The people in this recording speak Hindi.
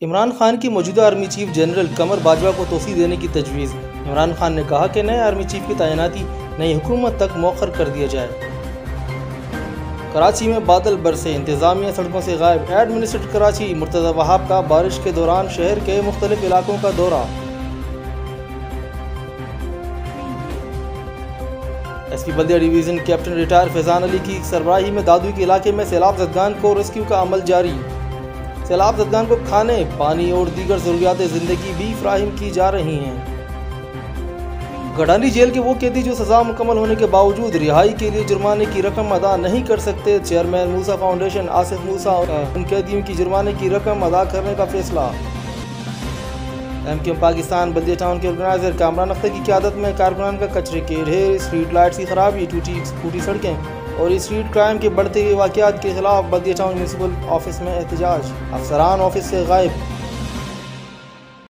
इमरान खान की मौजूदा army chief general Qamar Bajwa को तोसी देने की तजवीज़। इमरान खान ने कहा कि नए आर्मी चीफ की तैनाती नई हुकूमत तक मौखर कर दिया जाए। कराची में बादल बरसे, इंतजामिया सड़कों से गायब। एडमिनिस्ट्रेटर कराची मुर्तज़ा वहाब का बारिश के दौरान शहर के मुख्तलिफ इलाकों का दौरा। SP Baldia division captain retire Faizan Ali की सरबराही में दादू के इलाके में सैलाब ज़दगान को रेस्क्यू का अमल जारी। सैलाब ज़दगान को खाने, पानी और दीगर ज़रूरियात ज़िंदगी भी फराहम की जा रही हैं। गढ़ानी जेल के वो कैदी जो सज़ा मुकम्मल होने के बावजूद रिहाई के लिए जुर्माने की रकम अदा नहीं कर सकते, चेयरमैन मूसा फाउंडेशन आसिफ मूसा और उन कैदियों की जुर्माने की रकम अदा करने का फैसला। MQM पाकिस्तान बल्दिया टाउन के ऑर्गेनाइजर कामरान अख्तर की क़यादत में कारकुनान का कचरे के ढेर, स्ट्रीट लाइट्स की खराबी, टूटी सड़कें और स्ट्रीट क्राइम के बढ़ते हुए वाक़यात के खिलाफ बल्दिया टाउन म्यूनसिपल ऑफिस में एहतजाज। अफसरान ऑफिस से गायब।